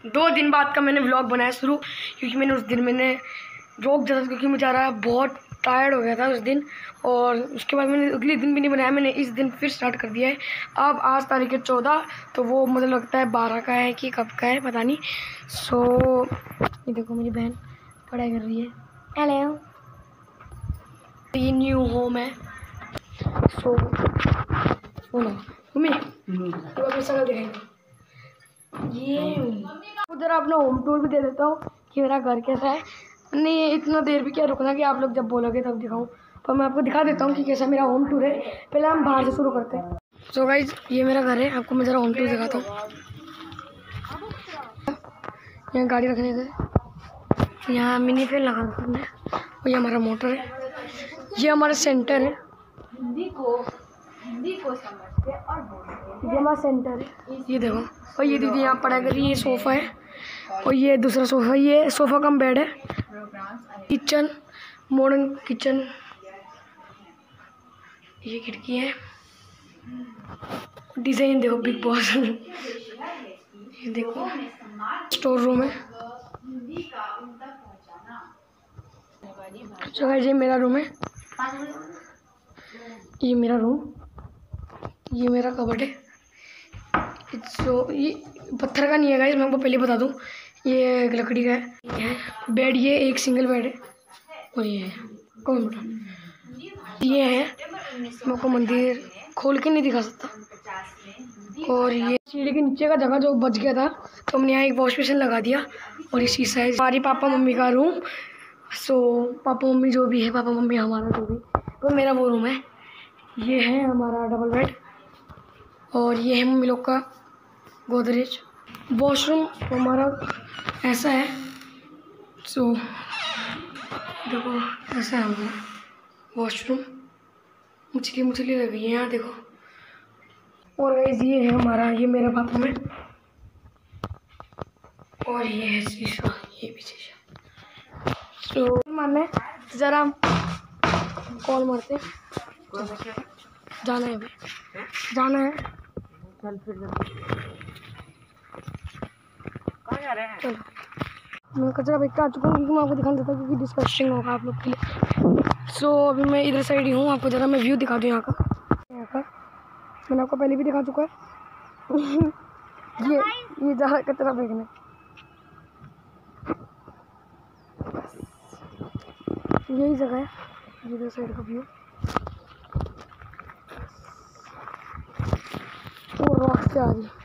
2 दिन बाद का मैंने व्लॉग बनाया शुरू, क्योंकि मैंने उस दिन मैंने रोक दिया था क्योंकि मुझे आ रहा है बहुत टायर्ड हो गया था उस दिन। और उसके बाद मैंने अगले दिन भी नहीं बनाया, मैंने इस दिन फिर स्टार्ट कर दिया है। अब आज तारीख है 14, तो वो मुझे लगता है 12 का है कि कब का है पता नहीं। सो ये देखो मेरी बहन पढ़ाई कर रही है। हेलो, ये न्यू होम है। सो मम्मी तो अपनी शक्ल दिखाएंगे। ये उधर अपना होम टूर भी दे देता हूँ कि मेरा घर कैसा है। नहीं इतना देर भी क्या रुकना कि आप लोग जब बोलोगे तब दिखाऊं, पर मैं आपको दिखा देता हूँ कि कैसा मेरा होम टूर है। पहले हम बाहर से शुरू करते हैं। सो गाइज ये मेरा घर है, आपको मैं ज़रा होम टूर दिखाता हूँ। यहाँ गाड़ी रखने का, यहाँ मिनी फैन लगा रखा है, और ये हमारा मोटर है, ये हमारा सेंटर है। हिंदी को समझते और बोलते, ये हमारा सेंटर है। ये देखो, और ये दीदी यहाँ पढ़ाई कर रही है। ये सोफ़ा है, और ये दूसरा सोफ़ा, ये सोफ़ा कम बेड है। किचन, मॉडर्न किचन, ये खिड़की है। डिज़ाइन देखो बिग बॉस। ये देखो स्टोर रूम है। चलो ये मेरा रूम है, ये मेरा रूम, ये मेरा कबर्ड है। ये पत्थर का नहीं है गाइस, मैं आपको पहले बता दूं, ये लकड़ी का है। ये बेड, ये एक सिंगल बेड है। और ये है कौन बेटा, ये है, मैं आपको मंदिर खोल के नहीं दिखा सकता। और ये सीढ़ी के नीचे का जगह जो बच गया था, तो हमने यहाँ एक वॉश बेसिन लगा दिया। और ये शीशा है, हमारी पापा मम्मी का रूम। सो पापा मम्मी जो भी है, पापा मम्मी हमारा जो भी, तो मेरा वो रूम है। ये है हमारा डबल बेड, और ये है मम्मी लोग का गोदरेज। वॉशरूम हमारा ऐसा है। सो देखो ऐसा है हमारा वॉशरूम, मछली लग गई है यहाँ देखो। और गाइस ये है हमारा, ये मेरा बाथरूम है, और ये है शीशा, ये भी शीशा। तो मानने ज़रा कॉल मारते, जाना है अभी, जाना है। चल फिर कहाँ जा रहे हैं? चलो मैं कचरा फेंक के आ चुका हूँ, क्योंकि मैं आपको दिखा देता हूँ, क्योंकि डिस्कस्टिंग होगा आप लोग के लिए। सो अभी मैं इधर साइड ही हूँ, आपको ज़रा मैं व्यू दिखा दूँ यहाँ का। मैंने आपको पहले भी दिखा चुका है। ये जहाँ कचरा फेंकने, यही जगह है, इधर साइड का व्यू। वो रॉक से आ रही है।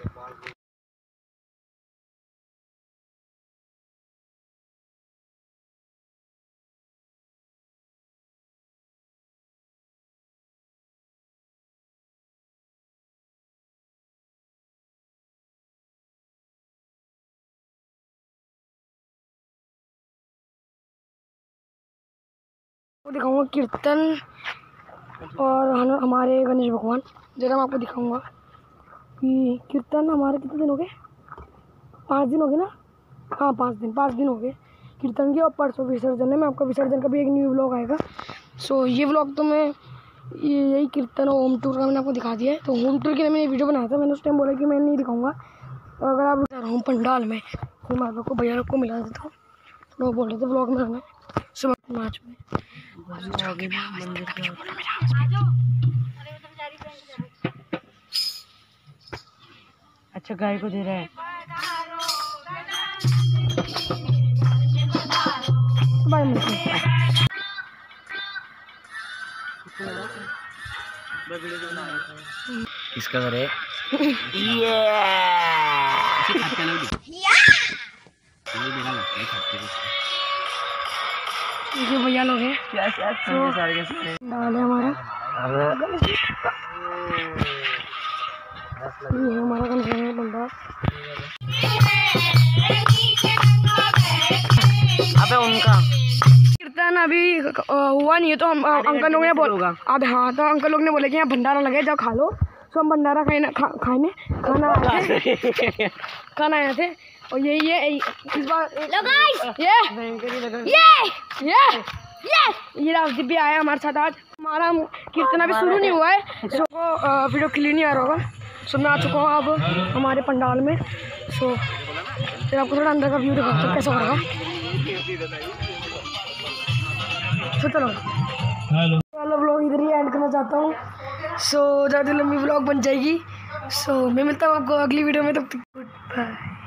वो दिखाऊंगा कीर्तन और हमारे गणेश भगवान। जरा मैं आपको दिखाऊंगा कि कीर्तन हमारे कितने दिन हो गए, 5 दिन हो गए ना। हाँ 5 दिन हो गए कीर्तन के, और परसों विसर्जन है। मैं आपका विसर्जन का भी एक न्यू व्लॉग आएगा। सो ये व्लॉग तो मैं यही कीर्तन और होम टूर का मैंने आपको दिखा दिया है। तो होम टूर के लिए मैंने वीडियो बनाया था, मैंने उस टाइम बोला कि मैं नहीं दिखाऊंगा। और अगर आप जा रहा हूँ पंडाल में, तो मैं आप लोग को भैया लोग को मिला देता हूँ। लोग बोल रहे थे व्लॉग में हमें सुबह 5 में। अच्छा गाय को दे रहा है। इसका घर है। ये भैया लोग हैं, डाल है हमारा, ये हमारा गणेश पंडाल। अबे उनका कीर्तन अभी हुआ नहीं है, तो हम अंकल लोग ने बोला अब, हाँ तो अंकल लोग ने बोले कि यहाँ भंडारा लगे, जाओ खा लो। तो हम भंडारा खाना आए थे। और ये इस बार ये राजदीप भी आया हमारे साथ। आज हमारा कीर्तन अभी शुरू नहीं हुआ है, सो वीडियो क्लियर नहीं आ रहा होगा। सो मैं आ चुका हूँ अब हमारे पंडाल में। सो फिर आपको थोड़ा अंदर का व्यू दिखाता हूँ कैसा हो रहा। चलो व्लॉग इधर ही एंड करना चाहता हूँ। सो ज़्यादा लंबी व्लॉग बन जाएगी। सो मैं मिलता हूँ आपको अगली वीडियो में, तब तक गुड बाय।